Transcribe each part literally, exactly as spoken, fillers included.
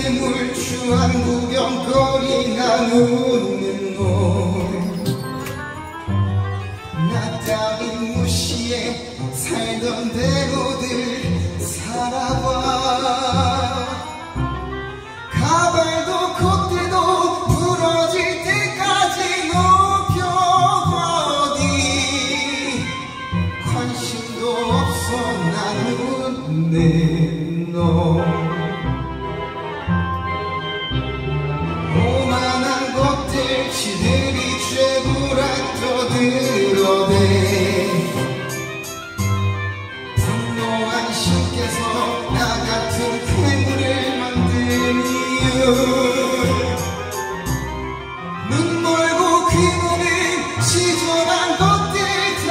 매물추한 구경거리나 웃는 놈 나 따윈 무시해 살던 대로들 살아봐 가발도 콧대도 부러질 때까지 높여버디 관심도 없어 난 웃는 놈 오만한 것들 지들이 최고라 떠들어대 분노한 신께서 나 같은 괴물을 만든 이유 눈멀고 귀고는 시절한 것들 다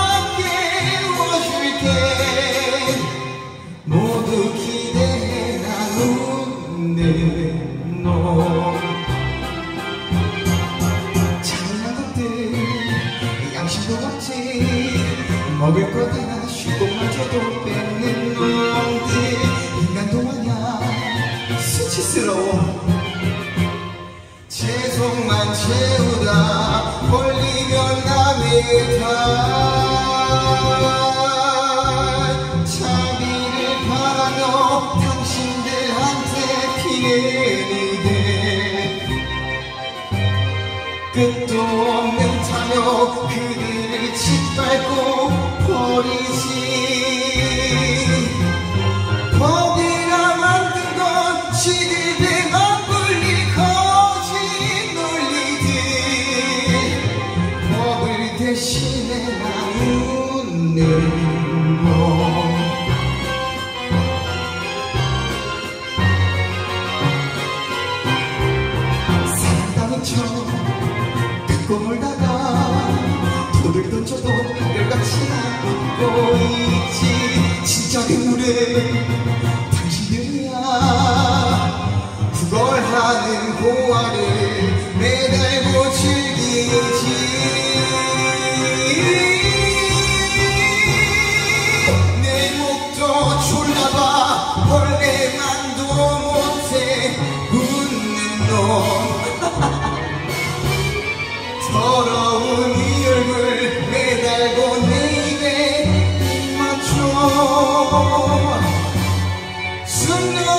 깨워줄게 모두 기대해 난 웃는 놈 잘난 것들 양심도 없지 먹을 것 하나 쉬고마저도 뺏는 놈들 인간도 아냐 수치스러워 채송만 채우다 벌리면 남의 탓 자비를 바라며 당신들한테 피는 이들 끝도 없는 타며 그들을 짓밟고 버리지 법이라 만든 건 지들의 맞불리 거짓 논리들 법을 대신해 나 웃는 놈 사랑당한 척 듣고 놀다가 돌을 던져도 한결같이 웃고 있지 진짜 괴물은 당신들이야 구걸하는 고아를 매달고 즐기지 내 목도 졸라봐 벌레만도 못해 웃는 놈 더러운 이 얼굴 매달고 내 입에 입 맞춰 숨